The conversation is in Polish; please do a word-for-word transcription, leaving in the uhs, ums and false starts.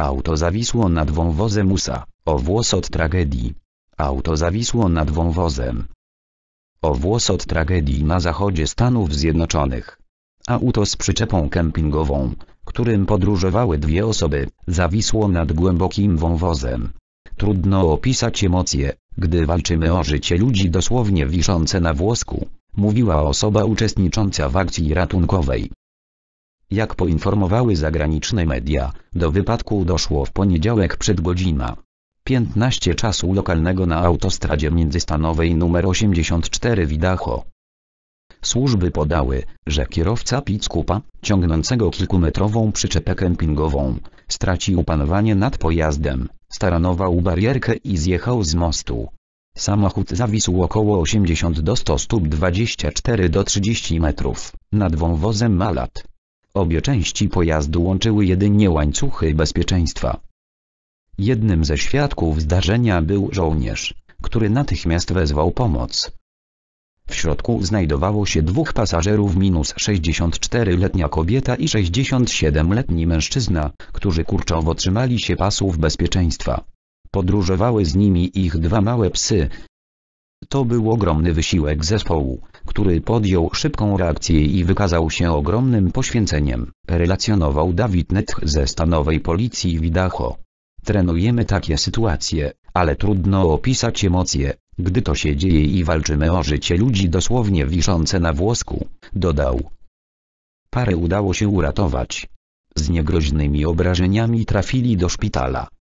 Auto zawisło nad wąwozem U S A. O włos od tragedii. Auto zawisło nad wąwozem. O włos od tragedii na zachodzie Stanów Zjednoczonych. Auto z przyczepą kempingową, którym podróżowały dwie osoby, zawisło nad głębokim wąwozem. Trudno opisać emocje, gdy walczymy o życie ludzi dosłownie wiszące na włosku, mówiła osoba uczestnicząca w akcji ratunkowej. Jak poinformowały zagraniczne media, do wypadku doszło w poniedziałek przed godzina piętnastą czasu lokalnego na autostradzie międzystanowej nr osiemdziesiąt cztery w Idaho. Służby podały, że kierowca pick-upa, ciągnącego kilkumetrową przyczepę kempingową, stracił panowanie nad pojazdem, staranował barierkę i zjechał z mostu. Samochód zawisł około osiemdziesiąt do stu stóp dwadzieścia cztery do trzydziestu metrów, nad wąwozem Malat. Obie części pojazdu łączyły jedynie łańcuchy bezpieczeństwa. Jednym ze świadków zdarzenia był żołnierz, który natychmiast wezwał pomoc. W środku znajdowało się dwóch pasażerów minus sześćdziesięcioczteroletnia kobieta i sześćdziesięciosiedmioletni mężczyzna, którzy kurczowo trzymali się pasów bezpieczeństwa. Podróżowały z nimi ich dwa małe psy. To był ogromny wysiłek zespołu, który podjął szybką reakcję i wykazał się ogromnym poświęceniem, relacjonował David Netch ze stanowej policji w Idaho. Trenujemy takie sytuacje, ale trudno opisać emocje, gdy to się dzieje i walczymy o życie ludzi dosłownie wiszące na włosku, dodał. Parę udało się uratować. Z niegroźnymi obrażeniami trafili do szpitala.